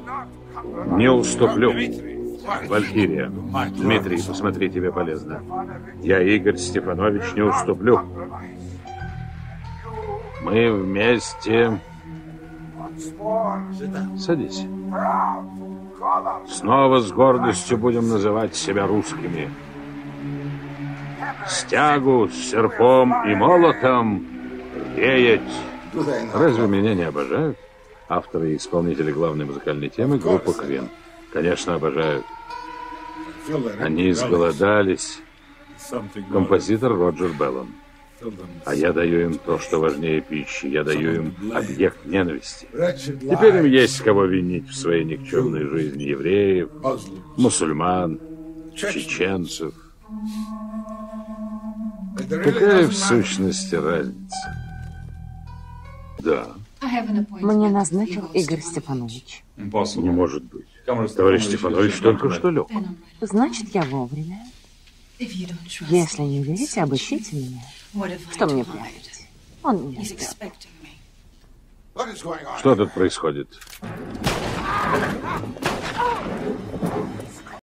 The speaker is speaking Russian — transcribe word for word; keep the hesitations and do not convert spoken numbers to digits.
Не уступлю. Валькирия. Дмитрий, посмотри, тебе полезно. Я, Игорь Степанович, не уступлю. Мы вместе... Садись. Снова с гордостью будем называть себя русскими. Стягу с серпом и молотом веять. Разве меня не обожают? Авторы и исполнители главной музыкальной темы группа Квин. Конечно, обожают. Они изголодались. Композитор Роджер Беллон. А я даю им то, что важнее пищи. Я даю им объект ненависти. Теперь им есть кого винить в своей никчемной жизни. Евреев, мусульман, чеченцев. Какая в сущности разница? Да. Мне назначил Игорь Степанович. Не может быть. Товарищ Степанович только что лег. Значит, я вовремя. Если не верите, обыщите меня. Что мне прятать? Он меня ждет. Что тут происходит?